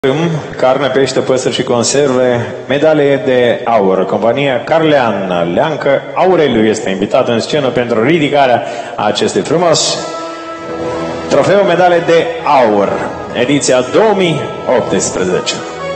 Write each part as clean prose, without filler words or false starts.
Carne, pește, păsări și conserve, medalie de aur. Compania Carlean Leancă Aureliu este invitat în scenă pentru ridicarea acestui frumos trofeu, medalie de aur, ediția 2018.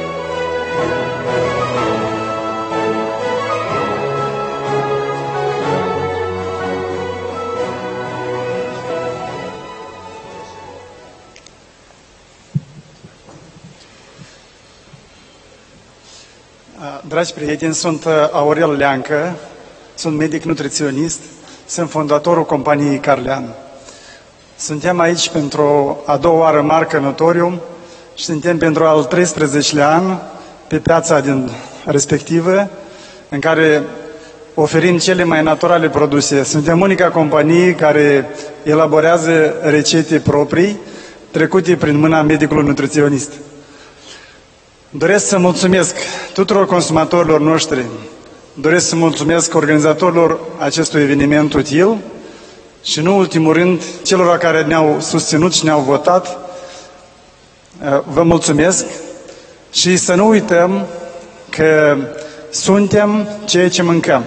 Dragi prieteni, sunt Aurel Leancă, sunt medic nutriționist, sunt fondatorul companiei Carlean. Suntem aici pentru a doua oară marcă Notorium și suntem pentru al 13-lea an pe piața din respectivă, în care oferim cele mai naturale produse. Suntem unica companie care elaborează rețete proprii, trecute prin mâna medicului nutriționist. Doresc să mulțumesc tuturor consumatorilor noștri, doresc să mulțumesc organizatorilor acestui eveniment util și, nu în ultimul rând, celor care ne-au susținut și ne-au votat. Vă mulțumesc și să nu uităm că suntem ceea ce mâncăm.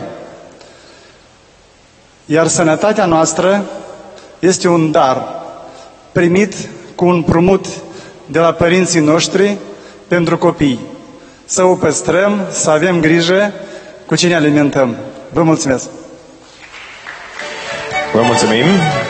Iar sănătatea noastră este un dar primit cu un împrumut de la părinții noștri pentru copii. Să o păstrăm, să avem grijă cu cine alimentăm. Vă mulțumesc! Vă mulțumim!